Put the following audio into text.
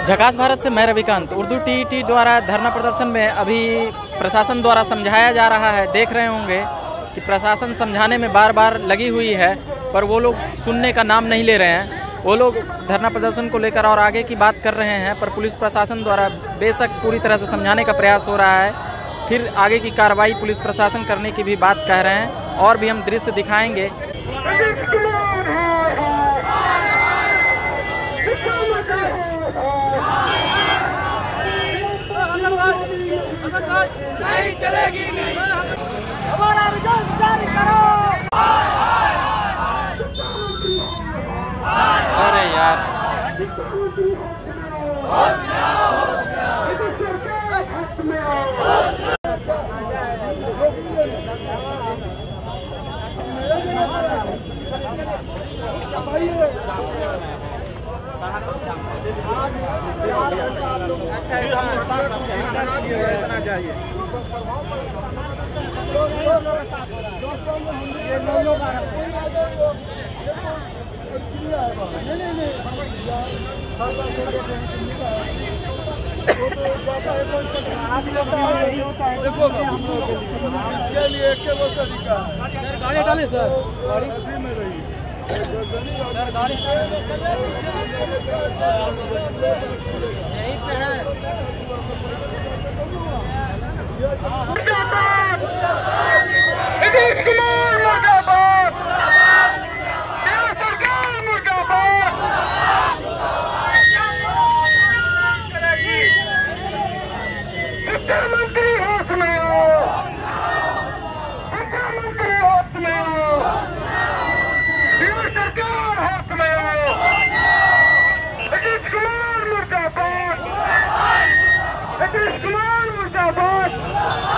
झकास भारत से मैं रविकांत। उर्दू टीईटी द्वारा धरना प्रदर्शन में अभी प्रशासन द्वारा समझाया जा रहा है। देख रहे होंगे कि प्रशासन समझाने में बार बार लगी हुई है, पर वो लोग सुनने का नाम नहीं ले रहे हैं। वो लोग धरना प्रदर्शन को लेकर और आगे की बात कर रहे हैं, पर पुलिस प्रशासन द्वारा बेशक पूरी तरह से समझाने का प्रयास हो रहा है। फिर आगे की कार्रवाई पुलिस प्रशासन करने की भी बात कह रहे हैं, और भी हम दृश्य दिखाएंगे। नहीं चलेगी, हमारा रिजल्ट जारी करो। अरे यार, चाहिए इसके लिए एक तरीका है। गाड़ी डाले सर, गाड़ी में रही गाड़ी यहीं पे है। मुख्यमंत्री होश में हो, मुख्यमंत्री होश में हो, सरकार होश में हो। नीतीश कुमार मुर्दाबाद, नीतीश कुमार मुर्दाबाद।